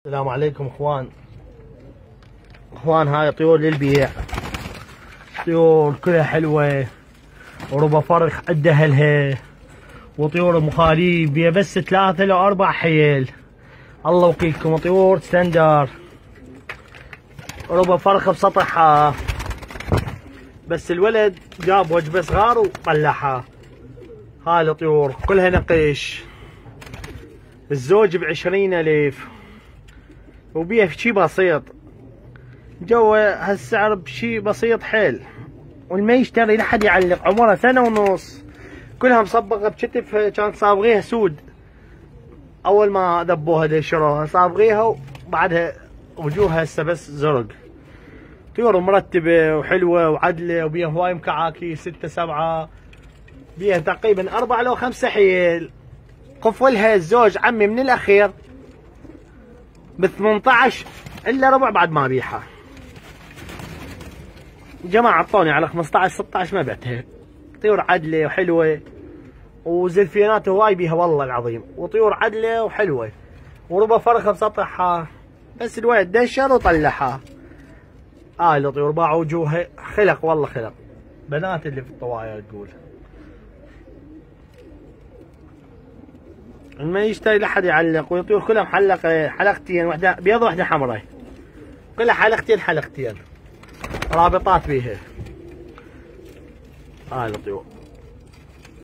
السلام عليكم اخوان هاي طيور للبيع. طيور كلها حلوة وربا فرخ قد اهلها، وطيور مخاليب بيها بس 3 ل 4 حيل. الله وكيلكم، طيور ستاندر ربا فرخ بسطحها، بس الولد جاب وجبة صغار وطلعها. هاي الطيور كلها نقيش، الزوج ب20,000 وبيها شي بسيط. جوا هالسعر بشي بسيط حيل، والما يشتري لحد يعلق. عمرها 1.5 سنة، كلها مصبغة بكتف، كانت صابغيها سود اول ما ذبوها دشروها، صابغيها وبعدها وجوهها هسه بس زرق. طيور مرتبة وحلوة وعدلة، وبيها هواي مكعاكي 6 7، بيها تقريبا 4 لو 5 حيل. قفلها الزوج عمي من الاخير ب18 الا ربع بعد ما بيعها. جماعة عطوني على 15 16 ما بعتها. طيور عدلة وحلوة وزلفينات هواي بيها والله العظيم، وطيور عدلة وحلوة وربا فرخة بسطحها، بس الولد دشر وطلعها. الطيور باعوا وجوهها خلق والله خلق، بنات اللي في الطوايا تقول. ما يشتري لحد يعلق، والطيور كلها محلقة حلقتين، واحدة بيض واحدة حمراء، كلها حلقتين رابطات بيها. الطيور